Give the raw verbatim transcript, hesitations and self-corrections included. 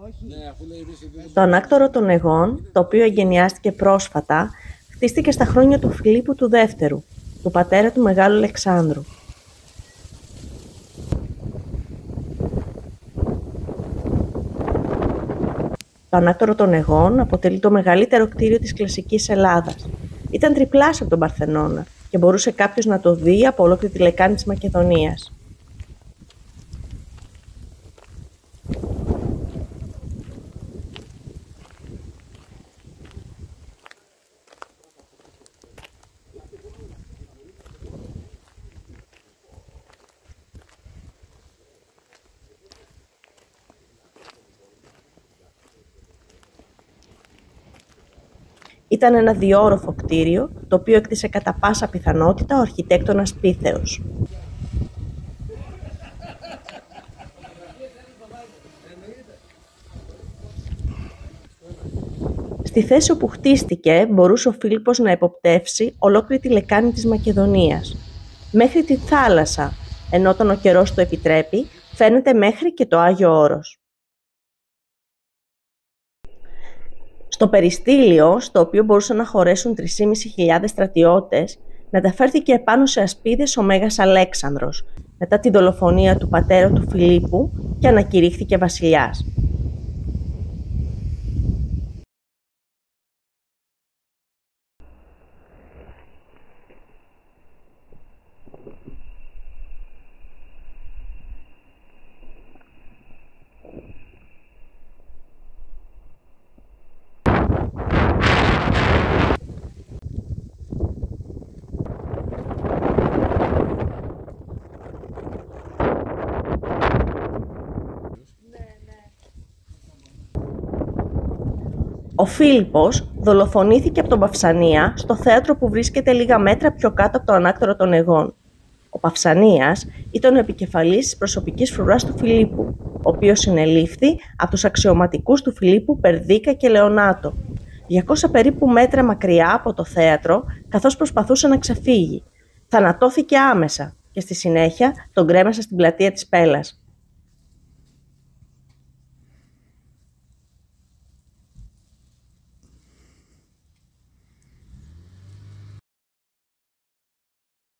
Το ανάκτορο των Αιγών, το οποίο εγκαινιάστηκε πρόσφατα, χτίστηκε στα χρόνια του Φιλίππου του Δεύτερου, του πατέρα του Μεγάλου Αλεξάνδρου. Το ανάκτορο των Αιγών αποτελεί το μεγαλύτερο κτίριο της κλασικής Ελλάδας. Ήταν τριπλάσιο από τον Παρθενώνα και μπορούσε κάποιος να το δει από ολόκληρη τη λεκάνη της Μακεδονίας. Ήταν ένα διόροφο κτίριο, το οποίο έκτισε κατά πάσα πιθανότητα ο αρχιτέκτονας Πίθεος. Στη θέση όπου χτίστηκε μπορούσε ο Φίλιππος να εποπτεύσει ολόκληρη τη λεκάνη της Μακεδονίας. Μέχρι τη θάλασσα, ενώ όταν ο καιρός το επιτρέπει, φαίνεται μέχρι και το Άγιο Όρος. Στο περιστήλιο, στο οποίο μπορούσαν να χωρέσουν τρεις χιλιάδες πεντακόσιοι στρατιώτες, μεταφέρθηκε επάνω σε ασπίδες ο Μέγας Αλέξανδρος, μετά τη δολοφονία του πατέρα του Φιλίππου και ανακηρύχθηκε βασιλιάς. Ο Φίλιππος δολοφονήθηκε από τον Παυσανία στο θέατρο που βρίσκεται λίγα μέτρα πιο κάτω από το ανάκτορο των Αιγών. Ο Παυσανίας ήταν ο επικεφαλής της προσωπικής φρουράς του Φιλίππου, ο οποίος συνελήφθη από τους αξιωματικούς του Φιλίππου Περδίκα και Λεωνάτο, διακόσια περίπου μέτρα μακριά από το θέατρο, καθώς προσπαθούσε να ξεφύγει. Θανατώθηκε άμεσα και στη συνέχεια τον κρέμασαν στην πλατεία της Πέλας.